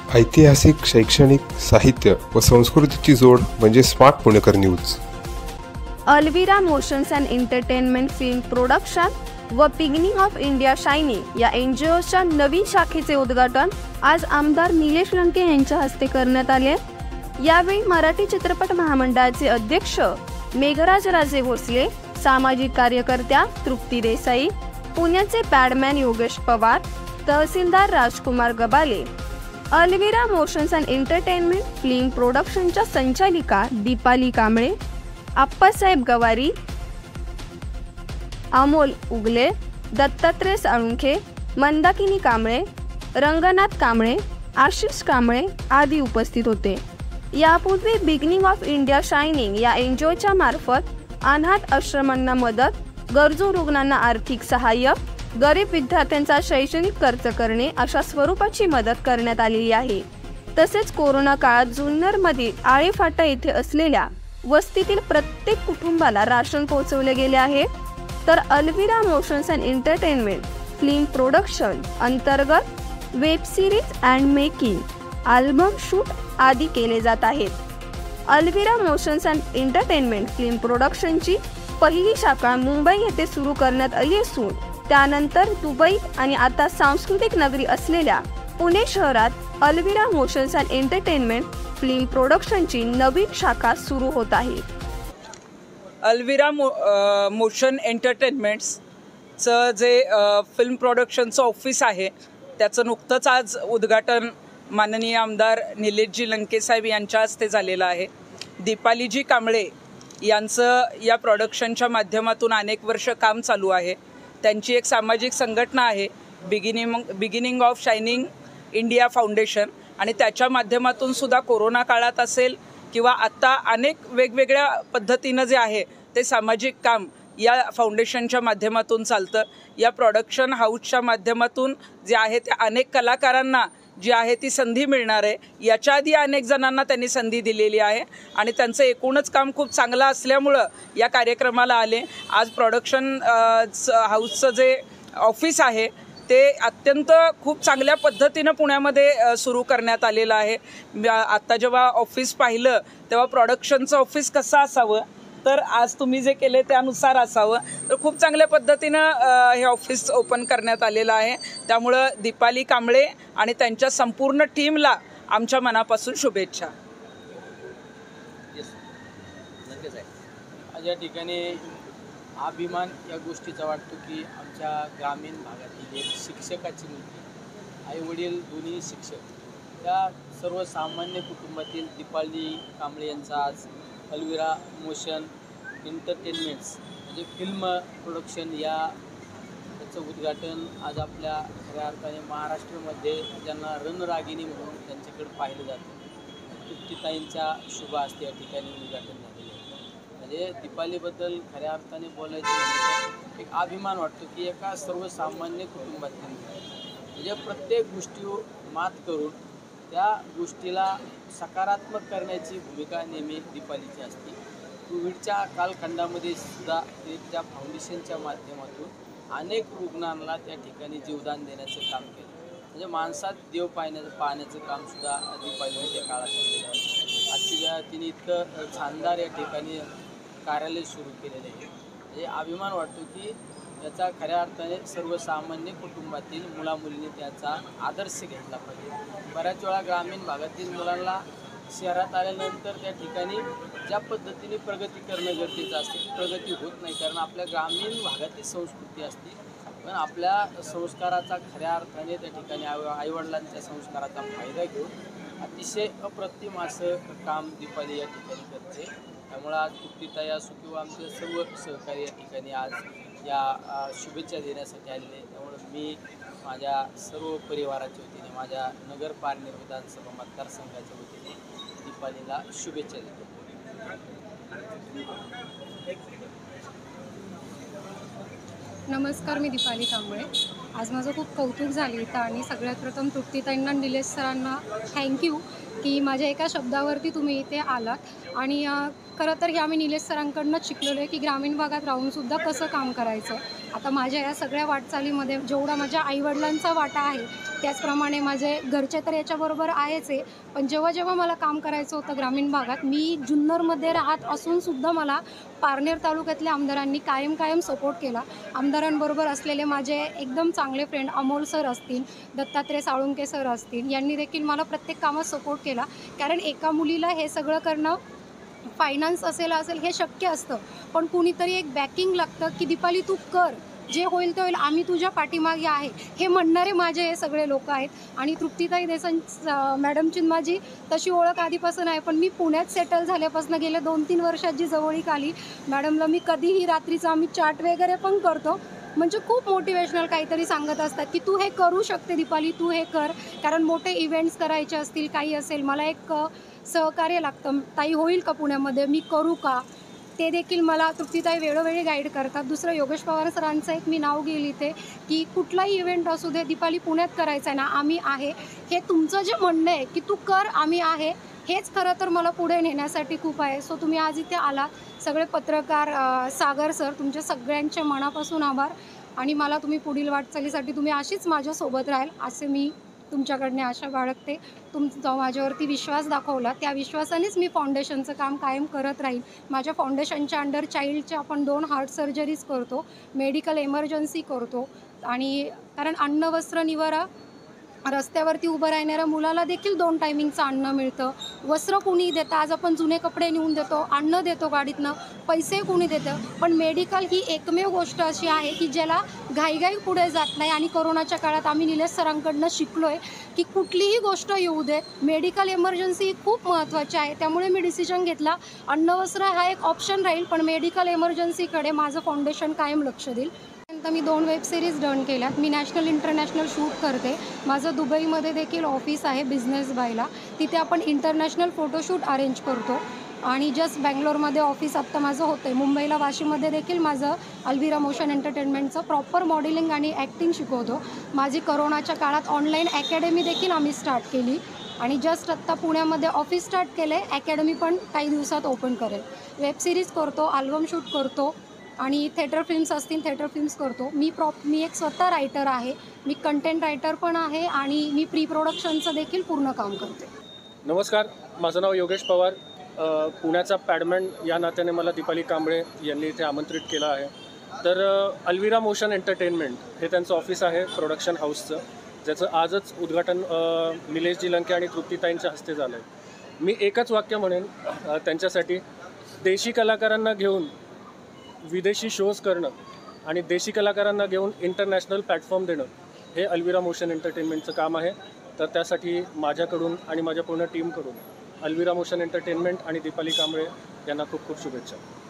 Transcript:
ऐतिहासिक, शैक्षणिक, साहित्य व संस्कृतीची जोड म्हणजे smart Punekar news. Alvira motions and entertainment film production व बिगिनिंग ऑफ इंडिया शायनिंग या एनजीओच्या नवीन शाखेचे उद्घाटन आज आमदार निलेश लंके यांच्या हस्ते करण्यात आले. यावेळी मराठी चित्रपट महामंडळाचे अध्यक्ष मेघराज राजे भोसले, सामाजिक कार्यकर्त्या तृप्ती देसाई, पुण्याचे पॅडमॅन योगेश पवार, तहसीलदार Rajkumar Gabale, Alvira motions and entertainment film प्रोडक्शनच्या संचालिका दीपाली कांबळे, आप्पासाहेब गवारी, अमोल उगले, दत्तात्रय साळुंखे, मंदाकिनी कांबळे, रंगनाथ कांबळे, आशिष कांबळे आदी उपस्थित होते. यापूर्वी बिगिनिंग ऑफ इंडिया शायनिंग या एनजीओच्या मार्फत अनाथ आश्रमांना मदत, गरजू रुग्णांना आर्थिक सहाय्य, गरीब विद्यार्थ्यांचा शैक्षणिक खर्च करणे अशा स्वरूपाची मदत करण्यात आलेली आहे. तसेच कोरोना काळात जुन्नरमधील आळेफाटा येथे असलेल्या वस्तीतील प्रत्येक कुटुंबाला राशन पोहोचवले गेले आहे. तर Alvira motions and entertainment film production अंतर्गत web series and making, album shoot आदी केले जात आहेत. Alvira motions and entertainment film प्रोडक्शनची पहिली शाखा मुंबई येथे सुरू करण्यात आली असून त्यानंतर दुबई आणि आता सांस्कृतिक नगरी असलेल्या पुणे शहरात Alvira motions and entertainment film प्रोडक्शनची नवीन शाखा सुरू होत आहे. अल्विरा मोशन एंटरटेनमेंट्सचं जे फिल्म प्रोडक्शनचं ऑफिस आहे त्याचं नुकतंच आज उद्घाटन माननीय आमदार निलेशजी लंके साहेब यांच्या हस्ते झालेलं आहे. दीपालीजी कांबळे यांचं या प्रोडक्शनच्या माध्यमातून अनेक वर्ष काम चालू आहे. त्यांची एक सामाजिक संघटना आहे beginning of shining India foundation, आणि त्याच्या माध्यमातून सुद्धा कोरोना काळात असेल किंवा आत्ता अनेक वेगवेगळ्या पद्धतीनं जे आहे ते सामाजिक काम या फाउंडेशनच्या माध्यमातून चालतं. या प्रोडक्शन हाऊसच्या माध्यमातून जे आहे ते अनेक कलाकारांना जी आहे ती संधी मिळणार आहे. याच्या आधी अनेक जणांना त्यांनी संधी दिलेली आहे आणि त्यांचं एकूणच काम खूप चांगलं असल्यामुळं या कार्यक्रमाला आले. आज प्रोडक्शन हाऊसचं जे ऑफिस आहे ते अत्यंत खूप चांगल्या पद्धतीनं पुण्यामध्ये सुरू करण्यात आलेलं आहे. आत्ता जेव्हा ऑफिस पाहिलं तेव्हा प्रोडक्शनचं ऑफिस कसं असावं, तर आज तुम्ही जे केले त्यानुसार असावं. तर खूप चांगल्या पद्धतीनं हे ऑफिस ओपन करण्यात आलेलं आहे. त्यामुळं दीपाली कांबळे आणि त्यांच्या संपूर्ण टीमला आमच्या मनापासून शुभेच्छा. आज या ठिकाणी अभिमान या गोष्टीचा वाटतो की आमच्या ग्रामीण भागातील एक शिक्षकाची मुलगी, आईवडील दोन्ही शिक्षक, त्या सर्वसामान्य कुटुंबातील दीपाली कांबळे यांचा आज अल्विरा मोशन एंटरटेनमेंट्स म्हणजे फिल्म प्रोडक्शन याचं उद्घाटन आज आपल्या खऱ्या अर्थाने महाराष्ट्रामध्ये ज्यांना रणरागिणी म्हणून त्यांच्याकडे पाहिलं जातं, तृप्तीताईंच्या शुभ हस्ते या ठिकाणी उद्घाटन झालेलं आहे. म्हणजे दीपालीबद्दल खऱ्या अर्थाने बोलायचं म्हणजे एक अभिमान वाटतो की एका सर्वसामान्य कुटुंबातील म्हणजे प्रत्येक गोष्टीवर मात करून त्या गोष्टीला सकारात्मक करण्याची भूमिका नेहमी दीपालीची असते. कोविडच्या कालखंडामध्ये सुद्धा त्या फाउंडेशनच्या माध्यमातून अनेक रुग्णांना त्या ठिकाणी जीवदान देण्याचं काम केलं. म्हणजे माणसात देव पाहण्याचं कामसुद्धा दीपालीने त्या काळात केलेलं आहे. आजची वेळा तिने इतकं छानदार या ठिकाणी कार्यालय सुरू केलेलं आहे. म्हणजे अभिमान वाटतो की त्याचा खऱ्या अर्थाने सर्वसामान्य कुटुंबातील मुलामुलींनी त्याचा आदर्श घेतला पाहिजे. बऱ्याच वेळा ग्रामीण भागातील मुलांना शहरात आल्यानंतर त्या ठिकाणी ज्या पद्धतीने प्रगती करणं गरजेचं असते ती प्रगती होत नाही, कारण आपल्या ग्रामीण भागातील संस्कृती असते. पण आपल्या संस्काराचा खऱ्या अर्थाने त्या ठिकाणी आईवडिलांच्या संस्काराचा फायदा घेऊन अतिशय अप्रतिम असं काम दीपाली या ठिकाणी करते. त्यामुळं आज तृप्तीताई असो किंवा आमचे सर्व सहकारी या ठिकाणी आज या शुभेच्छा देण्यासाठी आलेले. त्यामुळं मी माझ्या सर्व परिवाराच्या वतीने, माझ्या नगर पारनेर विधानसभा मतदारसंघाच्या वतीने दीपालीला शुभेच्छा देतो. नमस्कार, मी दीपाली कांबळे. आज माझं खूप कौतुक झालं इथं आणि सगळ्यात प्रथम तृप्तीताईंना, निलेश सरांना थँक्यू की माझ्या एका शब्दावरती तुम्ही इथे आलात. आणि खरं तर हे आम्ही निलेश सरांकडूनच शिकलेलो आहे की ग्रामीण भागात राहूनसुद्धा कसं काम करायचं. आता माझ्या या सगळ्या वाटचालीमध्ये जेवढा माझ्या आईवडिलांचा वाटा आहे त्याचप्रमाणे माझे घरचे तर याच्याबरोबर आहेच आहे. पण जेव्हा जेव्हा मला काम करायचं होतं ग्रामीण भागात, मी जुन्नरमध्ये राहत असूनसुद्धा मला पारनेर तालुक्यातल्या आमदारांनी कायम सपोर्ट केला. आमदारांबरोबर असलेले माझे एकदम चांगले फ्रेंड अमोल सर असतील, दत्तात्रय साळुंके सर असतील, यांनी देखील मला प्रत्येक कामात सपोर्ट केला. कारण एका मुलीला हे सगळं करणं, फायनान्स असेल हे शक्य असतं, पण कुणीतरी एक बॅकिंग लागतं की दीपाली तू कर, जे होईल ते होईल, आम्ही तुझ्या पाठीमागे आहे, हे म्हणणारे माझे हे सगळे लोक आहेत. आणि तृप्तीताई देसाई मॅडमची माझी तशी ओळख आधीपासून आहे, पण मी पुण्यात सेटल झाल्यापासून गेल्या 2-3 वर्षात जी जवळीक आली मॅडमला, मी कधीही रात्रीचं आम्ही चॅट वगैरे पण करतो, म्हणजे खूप मोटिवेशनल काहीतरी सांगत असतात की तू हे करू शकते दीपाली, तू हे कर. कारण मोठे इव्हेंट्स करायचे असतील, काही असेल, मला एक सहकार्य लागतं, ताई होईल का पुण्यामध्ये, मी करू का, ते देखील मला तृप्तीताई वेळोवेळी गाईड करतात. दुसरं योगेश पवार सरांचं एक मी नाव घेईल इथे की कुठलाही इव्हेंट असू दे दीपाली पुण्यात करायचं आहे ना, आम्ही आहे, हे तुमचं जे म्हणणं आहे की तू कर, आम्ही आहे, हेच खरं तर मला पुढे नेण्यासाठी खूप आहे. सो तुम्ही आज इथे आला, सगळे पत्रकार, सागर सर, तुमच्या सगळ्यांचे मनापासून आभार. आणि मला तुम्ही पुढील वाटचालीसाठी तुम्ही अशीच माझ्यासोबत राहाल असे मी तुमच्याकडने आशा बाळगते. तुमचा माझ्यावरती विश्वास दाखवला, त्या विश्वासानेच मी फाउंडेशनचं काम कायम करत राहील. माझ्या फाउंडेशनच्या अंडर चाइल्डच्या आपण 2 हार्ट सर्जरीज करतो, मेडिकल एमर्जन्सी करतो. आणि कारण अन्न वस्त्र निवारा, रस्त्यावरती उभं राहणाऱ्या मुलाला देखील 2 टायमिंगचं अन्न मिळतं, वस्त्र कुणी देतं, आज आपण जुने कपडे नेऊन देतो, अन्न देतो गाडीतनं, पैसे कुणी देतं, पण मेडिकल ही एकमेव गोष्ट अशी आहे की ज्याला घाईघाई पुढे जात नाही. आणि कोरोनाच्या काळात आम्ही निलेश सरांकडनं शिकलो आहे की कुठलीही गोष्ट येऊ दे, मेडिकल एमर्जन्सी खूप महत्त्वाची आहे. त्यामुळे मी डिसिजन घेतला, अन्न वस्त्र हा एक ऑप्शन राहील, पण मेडिकल एमर्जन्सीकडे माझं फाउंडेशन कायम लक्ष देईल. त्यानंतर मी 2 वेब सिरीज डन केल्यात, मी नॅशनल इंटरनॅशनल शूट करते. माझं दुबईमध्ये देखील ऑफिस आहे बिझनेस बायला, तिथे आपण इंटरनॅशनल फोटोशूट अरेंज करतो. आणि जस्ट बँगलोरमध्ये ऑफिस आत्ता माझं होतं आहे. मुंबईला वाशीमध्ये देखील माझं अल्विरा मोशन एंटरटेनमेंटचं प्रॉपर मॉडेलिंग आणि ॲक्टिंग शिकवतो. माझी करोनाच्या काळात ऑनलाईन अकॅडमी देखील आम्ही स्टार्ट केली. आणि जस्ट आत्ता पुण्यामध्ये ऑफिस स्टार्ट केलं आहे, अकॅडमी पण काही दिवसात ओपन करेल. वेब सिरीज करतो, आल्बम शूट करतो आणि थिएटर फिल्म्स असतील थिएटर फिल्म्स करतो. मी एक स्वतः रायटर आहे, मी कंटेंट रायटर पण आहे आणि मी प्री प्रोडक्शनचं देखील पूर्ण काम करते. नमस्कार, माझं नाव योगेश पवार. पुण्याचा पॅडमॅन या नात्याने मला दीपाली कांबळे यांनी इथे आमंत्रित केलं आहे. तर अल्विरा मोशन एंटरटेनमेंट हे त्यांचं ऑफिस आहे प्रोडक्शन हाऊसचं, ज्याचं आजच उद्घाटन निलेशजी लंके आणि तृप्तीताईंच्या हस्ते झालं आहे. मी एकच वाक्य म्हणेन त्यांच्यासाठी, देशी कलाकारांना घेऊन विदेशी शोज करणं आणि देशी कलाकारांना घेऊन इंटरनॅशनल प्लॅटफॉर्म देणं हे अल्विरा मोशन एंटरटेनमेंटचं काम आहे. तर त्यासाठी माझ्याकडून आणि माझ्या पूर्ण टीमकडून अल्विरा मोशन एंटरटेनमेंट आणि दीपाली कांबळे यांना खूप खूप शुभेच्छा.